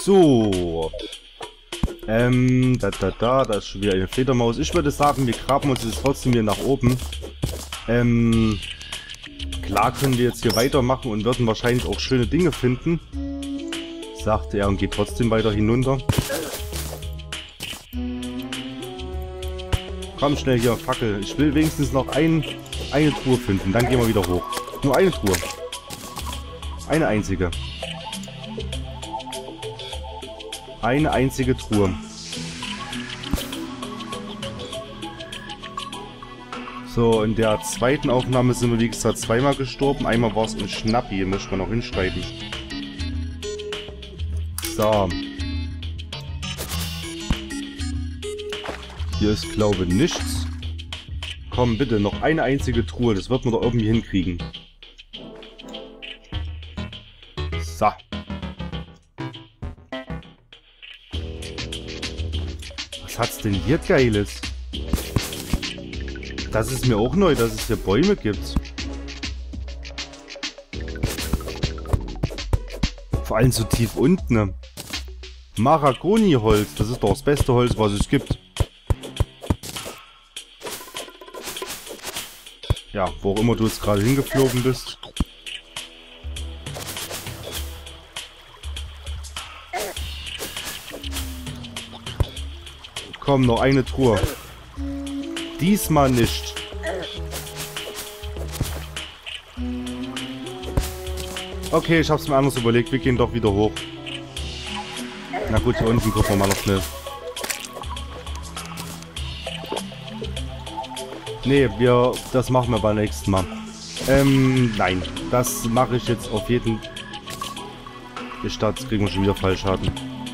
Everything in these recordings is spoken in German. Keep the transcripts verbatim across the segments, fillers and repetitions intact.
So. Ähm, da, da, da, da ist schon wieder eine Fledermaus. Ich würde sagen, wir graben uns jetzt trotzdem hier nach oben. Ähm, klar können wir jetzt hier weitermachen und würden wahrscheinlich auch schöne Dinge finden. Sagte er und geht trotzdem weiter hinunter. Komm schnell hier, Fackel. Ich will wenigstens noch ein, eine Truhe finden. Dann gehen wir wieder hoch. Nur eine Truhe. Eine einzige. Eine einzige Truhe. So, in der zweiten Aufnahme sind wir wie gesagt zweimal gestorben. Einmal war es ein Schnappi, möchte man noch hinschreiben. So. Hier ist, glaube ich, nichts. Komm, bitte, noch eine einzige Truhe. Das wird man doch irgendwie hinkriegen. So. Was hat's denn hier Geiles? Das ist mir auch neu, dass es hier Bäume gibt. Vor allem so tief unten. Ne? Mahagoni-Holz, das ist doch das beste Holz, was es gibt. Ja, wo auch immer du jetzt gerade hingeflogen bist. Komm, noch eine Truhe. Diesmal nicht. Okay, ich hab's mir anders überlegt. Wir gehen doch wieder hoch. Na gut, hier unten gucken wir mal noch schnell. Nee, wir, das machen wir beim nächsten Mal. Ähm, nein. Das mache ich jetzt auf jeden... Stadt kriegen wir schon wieder Fallschaden.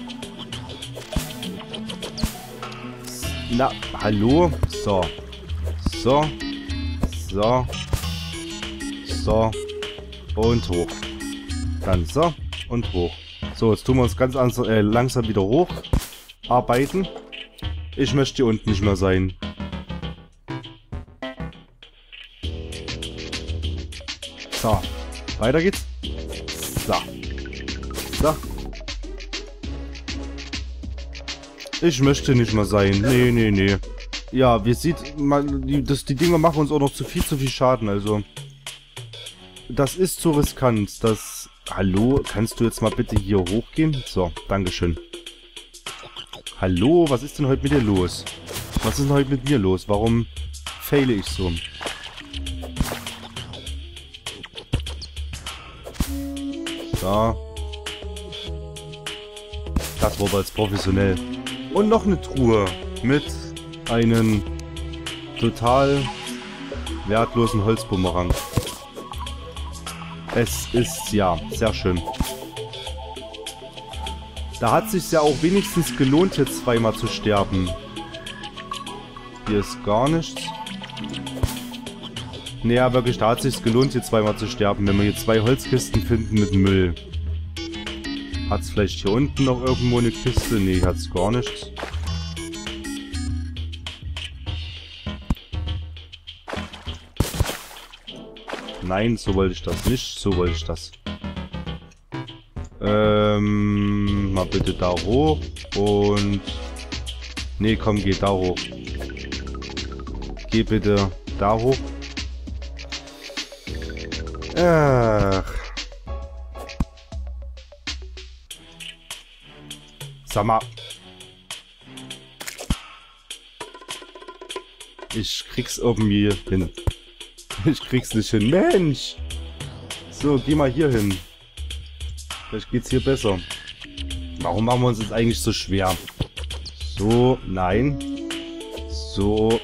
Na, hallo? So. So. So. So. Und hoch. Dann so. Und hoch. So, jetzt tun wir uns ganz äh, langsam wieder hoch. Arbeiten. Ich möchte hier unten nicht mehr sein. So. Weiter geht's. So. So. Ich möchte nicht mehr sein. Nee, nee, nee. Ja, wir sieht, man, die, das, die Dinger machen uns auch noch zu viel, zu viel Schaden, also. Das ist zu riskant. Das... Hallo, kannst du jetzt mal bitte hier hochgehen? So, dankeschön. Hallo, was ist denn heute mit dir los? Was ist denn heute mit mir los? Warum faile ich so? So. Das war jetzt professionell. Und noch eine Truhe mit einem total wertlosen Holzbumerang. Es ist, ja, sehr schön. Da hat es sich ja auch wenigstens gelohnt, hier zweimal zu sterben. Hier ist gar nichts. Naja, wirklich, da hat es sich gelohnt, hier zweimal zu sterben, wenn wir hier zwei Holzkisten finden mit Müll. Hat es vielleicht hier unten noch irgendwo eine Kiste? Nee, hat es gar nichts. Nein, so wollte ich das nicht. So wollte ich das. Ähm, mal bitte da hoch. Und... Nee, komm, geh da hoch. Geh bitte da hoch. Ach. Sag mal. Ich krieg's irgendwie hin. Ich krieg's nicht hin. Mensch! So, geh mal hier hin. Vielleicht geht's hier besser. Warum machen wir uns jetzt eigentlich so schwer? So, nein. So.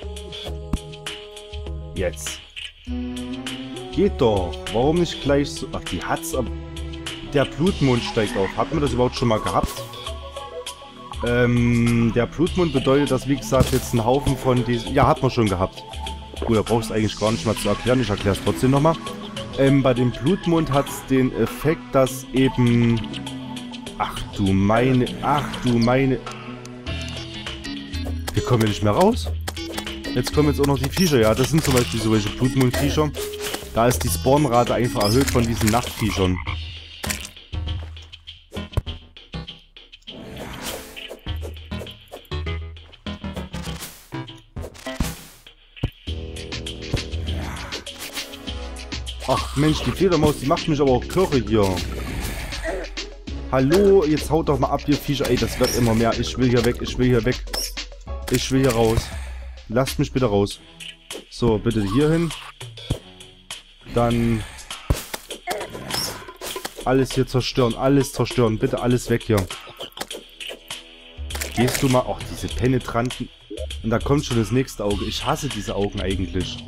Jetzt. Geht doch. Warum nicht gleich so... Ach, die hat's aber... Der Blutmond steigt auf. Hat man das überhaupt schon mal gehabt? Ähm, der Blutmond bedeutet, dass, wie gesagt, jetzt ein Haufen von diesen... Ja, hat man schon gehabt. Gut, da brauchst du eigentlich gar nicht mal zu erklären. Ich erkläre es trotzdem nochmal. Ähm, bei dem Blutmond hat es den Effekt, dass eben... Ach du meine... Ach du meine... Wir kommen ja nicht mehr raus. Jetzt kommen jetzt auch noch die Viecher. Ja, das sind zum Beispiel so welche Blutmond-Viecher. Da ist die Spawnrate einfach erhöht von diesen Nachtviechern. Ach Mensch, die Fledermaus, die macht mich aber auch kirre hier. Hallo, jetzt haut doch mal ab, ihr Viecher. Ey, das wird immer mehr. Ich will hier weg, ich will hier weg. Ich will hier raus. Lasst mich bitte raus. So, bitte hier hin. Dann alles hier zerstören, alles zerstören. Bitte alles weg hier. Gehst du mal... Ach, diese penetranten... Und da kommt schon das nächste Auge. Ich hasse diese Augen eigentlich.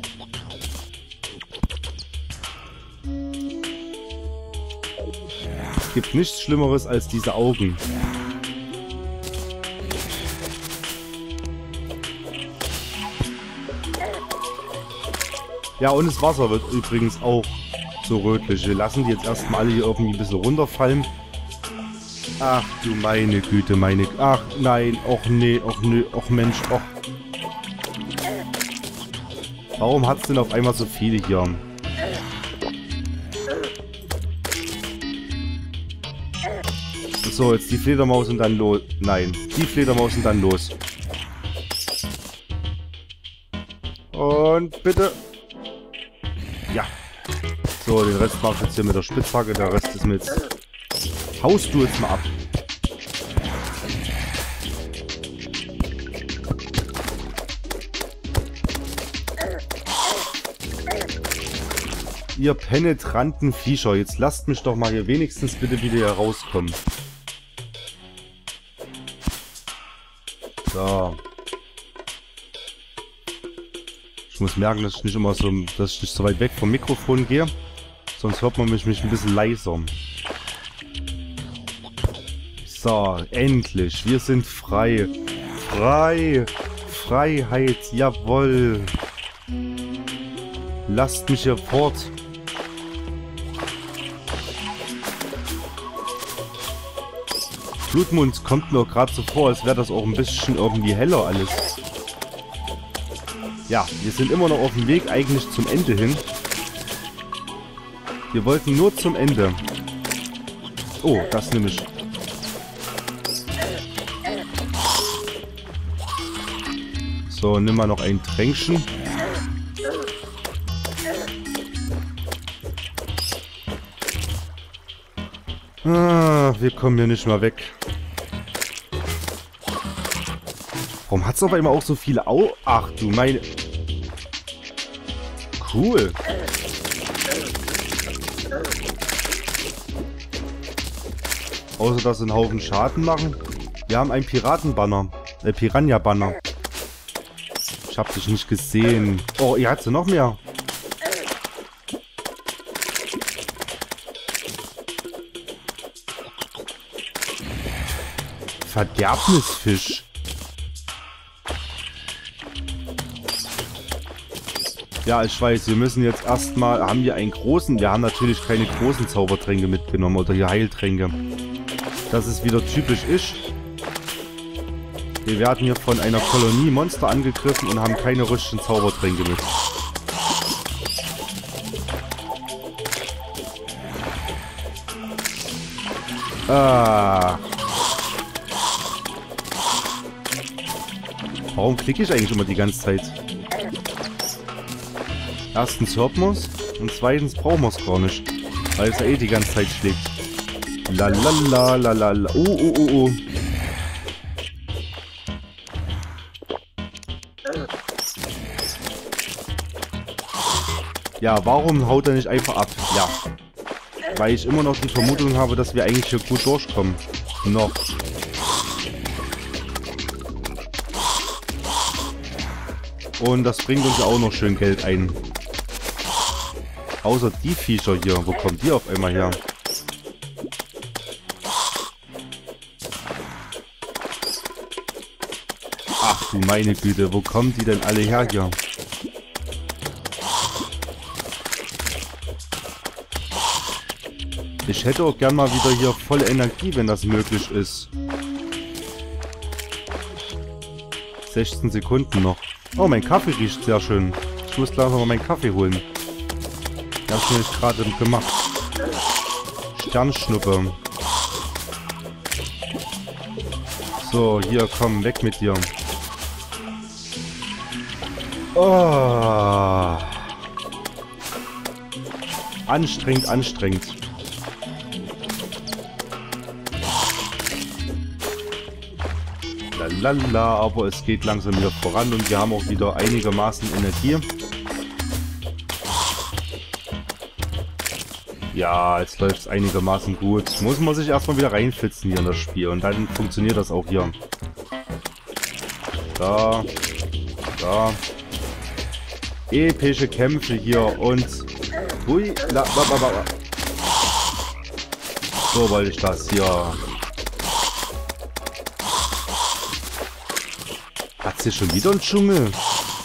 Es gibt nichts Schlimmeres als diese Augen. Ja, und das Wasser wird übrigens auch so rötlich. Wir lassen die jetzt erstmal alle hier irgendwie ein bisschen runterfallen. Ach du meine Güte, meine... Ach nein, och nee, och nee, och Mensch, och. Warum hat es denn auf einmal so viele hier? So, jetzt die Fledermaus und dann los. Nein, die Fledermaus und dann los. Und bitte... Ja. So, den Rest mache ich jetzt hier mit der Spitzhacke. Der Rest ist mir jetzt... Haust du jetzt mal ab. Ihr penetranten Viecher. Jetzt lasst mich doch mal hier wenigstens bitte wieder hier rauskommen. So. Ich muss merken, dass ich nicht immer so, dass ich nicht so weit weg vom Mikrofon gehe. Sonst hört man mich, mich ein bisschen leiser. So, endlich. Wir sind frei. Frei. Freiheit. Jawohl. Lasst mich hier fort. Blutmund kommt mir gerade so vor, als wäre das auch ein bisschen irgendwie heller alles. Ja, wir sind immer noch auf dem Weg eigentlich zum Ende hin. Wir wollten nur zum Ende. Oh, das nehme ich. So, nimm mal noch ein Tränkchen. Ah, wir kommen hier nicht mehr weg. Warum hat es auf einmal auch so viele Au... Ach du meine... Cool. Außer dass sie einen Haufen Schaden machen. Wir haben einen Piratenbanner. Äh, Piranha-Banner. Ich hab dich nicht gesehen. Oh, ihr habt sie noch mehr. Verderbnisfisch. Ja, ich weiß, wir müssen jetzt erstmal... Haben wir einen großen... Wir haben natürlich keine großen Zaubertränke mitgenommen oder hier Heiltränke. Das ist wieder typisch ich. Wir werden hier von einer Kolonie Monster angegriffen und haben keine richtigen Zaubertränke mit. Ah. Warum klicke ich eigentlich immer die ganze Zeit? Erstens hört man es und zweitens brauchen wir es gar nicht. Weil es ja eh die ganze Zeit schlägt. Lalalala, lalala. Oh, oh, oh, oh. Ja, warum haut er nicht einfach ab? Ja. Weil ich immer noch die Vermutung habe, dass wir eigentlich hier gut durchkommen. Noch. Und das bringt uns ja auch noch schön Geld ein. Außer die Viecher hier. Wo kommen die auf einmal her? Ach du meine Güte, wo kommen die denn alle her hier? Ich hätte auch gern mal wieder hier volle Energie, wenn das möglich ist. sechzehn Sekunden noch. Oh, mein Kaffee riecht sehr schön. Ich muss gleich mal meinen Kaffee holen. Das habe ich nämlich gerade gemacht. Sternschnuppe. So, hier, komm, weg mit dir. Oh. Anstrengend, anstrengend. Lalala, aber es geht langsam wieder voran und wir haben auch wieder einigermaßen Energie. Ja, jetzt läuft es einigermaßen gut. Muss man sich erstmal wieder reinflitzen hier in das Spiel und dann funktioniert das auch hier. Da, da. Epische Kämpfe hier und... Hui, la, la, la, la. So wollte ich das hier. Hat's hier schon wieder einen Dschungel?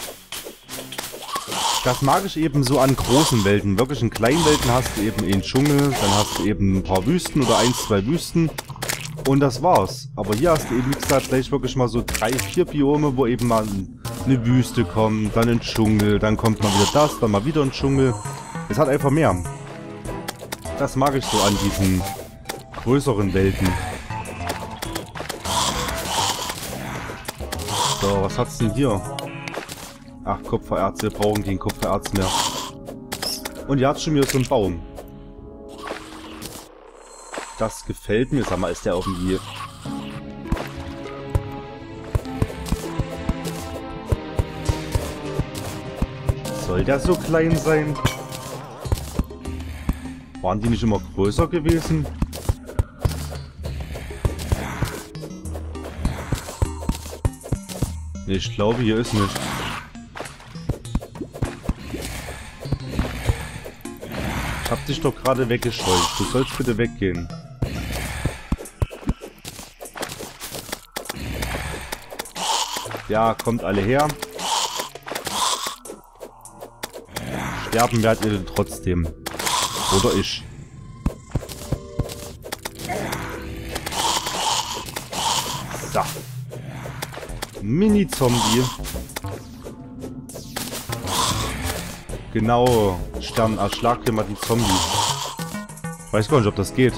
Das mag ich eben so an großen Welten. Wirklich in kleinen Welten hast du eben einen Dschungel, dann hast du eben ein paar Wüsten oder ein, zwei Wüsten. Und das war's. Aber hier hast du eben, wie gesagt, gleich wirklich mal so drei, vier Biome, wo eben mal eine Wüste kommt, dann ein Dschungel, dann kommt mal wieder das, dann mal wieder ein Dschungel. Es hat einfach mehr. Das mag ich so an diesen größeren Welten. So, was hat's denn hier? Ach, Kupfererze, wir brauchen kein Kupfererz mehr. Und hier hat schon wieder so einen Baum. Das gefällt mir. Sag mal, ist der irgendwie... Soll der so klein sein? Waren die nicht immer größer gewesen? Nee, ich glaube, hier ist nicht. Ich hab dich doch gerade weggescheucht. Du sollst bitte weggehen. Ja, kommt alle her. Sterben werdet ihr trotzdem. Oder ich. So. Mini-Zombie. Genau. Stern, erschlag dir mal die Zombie. Weiß gar nicht, ob das geht.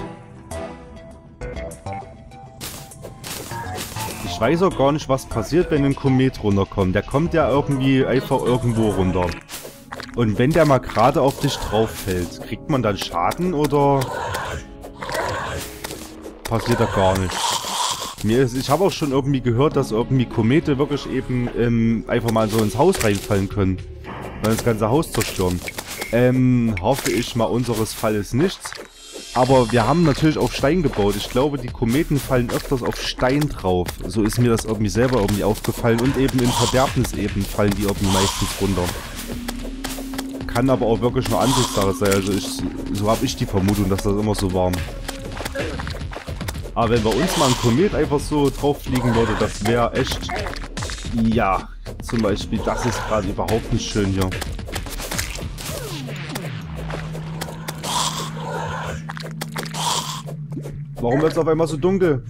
Ich weiß auch gar nicht, was passiert, wenn ein Komet runterkommt. Der kommt ja irgendwie einfach irgendwo runter. Und wenn der mal gerade auf dich drauf fällt, kriegt man dann Schaden oder passiert da gar nichts? Mir ist, ich habe auch schon irgendwie gehört, dass irgendwie Komete wirklich eben ähm, einfach mal so ins Haus reinfallen können. Und das ganze Haus zerstören. Ähm, hoffe ich mal, unseres Falles nichts. Aber wir haben natürlich auf Stein gebaut. Ich glaube, die Kometen fallen öfters auf Stein drauf. So ist mir das irgendwie selber irgendwie aufgefallen. Und eben in Verderbnisebenen fallen die irgendwie meistens runter. Kann aber auch wirklich nur Ansichtssache sein. Also ich, so habe ich die Vermutung, dass das immer so war. Aber wenn bei uns mal ein Komet einfach so drauf fliegen würde, das wäre echt... Ja, zum Beispiel, das ist gerade überhaupt nicht schön hier. Warum wird es auf einmal so dunkel?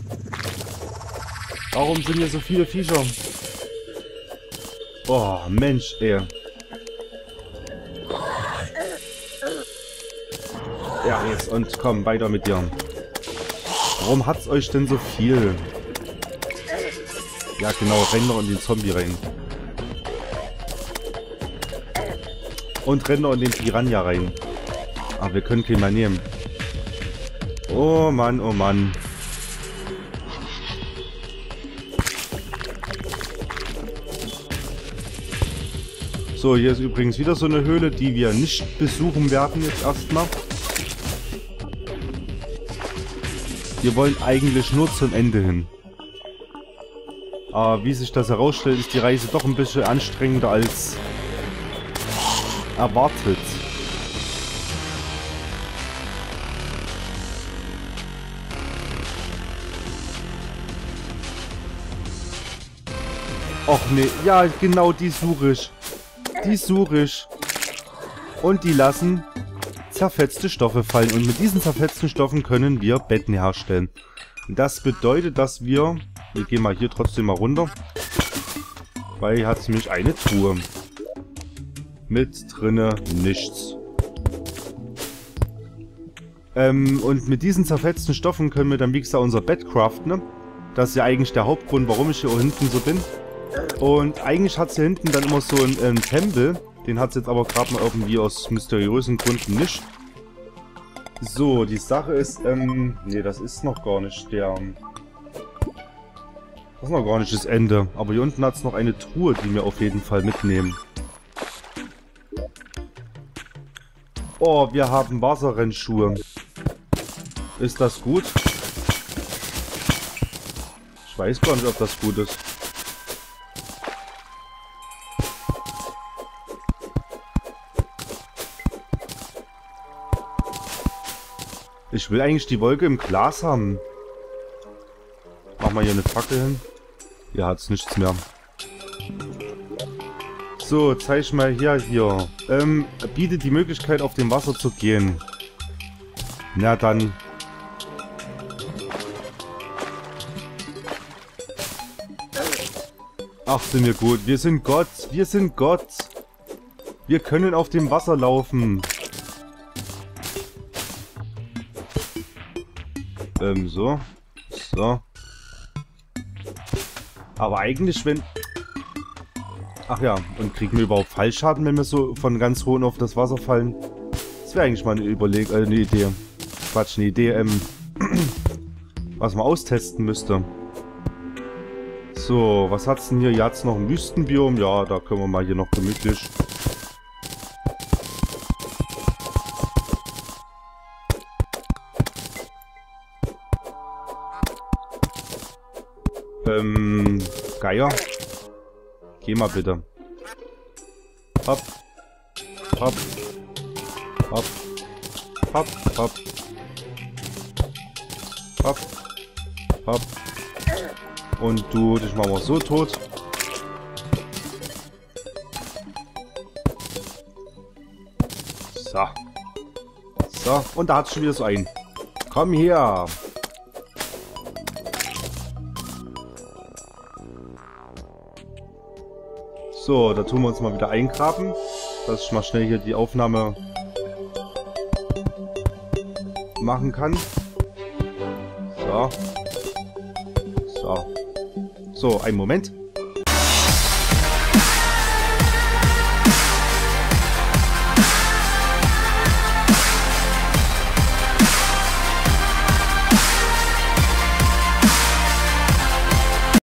Warum sind hier so viele Viecher? Oh, Mensch, ey. Ja, jetzt und komm, weiter mit dir. Warum hat's euch denn so viel? Ja, genau, renn doch in den Zombie rein. Und renn doch in den Piranha rein. Aber wir können keinen mehr nehmen. Oh Mann, oh Mann. So, hier ist übrigens wieder so eine Höhle, die wir nicht besuchen werden jetzt erstmal. Wir wollen eigentlich nur zum Ende hin. Aber wie sich das herausstellt, ist die Reise doch ein bisschen anstrengender als erwartet. Och nee, ja genau, die suche ich. Die suche ich. Und die lassen zerfetzte Stoffe fallen. Und mit diesen zerfetzten Stoffen können wir Betten herstellen. Das bedeutet, dass wir... Wir gehen mal hier trotzdem mal runter. Weil hier hat es nämlich eine Truhe. Mit drinne nichts. Ähm, und mit diesen zerfetzten Stoffen können wir dann, wie gesagt, unser Bett craften. Ne? Das ist ja eigentlich der Hauptgrund, warum ich hier hinten so bin. Und eigentlich hat es hier hinten dann immer so einen, einen Tempel. Den hat es jetzt aber gerade mal irgendwie aus mysteriösen Gründen nicht. So, die Sache ist, ähm, nee, das ist noch gar nicht der, das ist noch gar nicht das Ende. Aber hier unten hat es noch eine Truhe, die wir auf jeden Fall mitnehmen. Oh, wir haben Wasserrennschuhe. Ist das gut? Ich weiß gar nicht, ob das gut ist. Ich will eigentlich die Wolke im Glas haben. Mach mal hier eine Fackel hin. Hier hat's nichts mehr. So, zeig mal hier, hier. Ähm, bietet die Möglichkeit, auf dem Wasser zu gehen. Na dann. Ach, sind wir gut. Wir sind Gott. Wir sind Gott. Wir können auf dem Wasser laufen. Ähm, so. So. Aber eigentlich, wenn... Ach ja, und kriegen wir überhaupt Fallschaden, wenn wir so von ganz hohen auf das Wasser fallen? Das wäre eigentlich mal eine Überleg... Äh, eine Idee. Quatsch, eine Idee, ähm... was man austesten müsste. So, was hat's denn hier? Jetzt noch ein Wüstenbiom? Ja, da können wir mal hier noch gemütlich... Ähm, Geier. Geh mal bitte. Hopp. Hopp. Hopp. Hopp. Hopp. Hopp. Hopp. Und du, dich machen wir so tot. So. So, und da hat es schon wieder so ein. Komm her. So, da tun wir uns mal wieder eingraben, dass ich mal schnell hier die Aufnahme machen kann. So. So. So, einen Moment.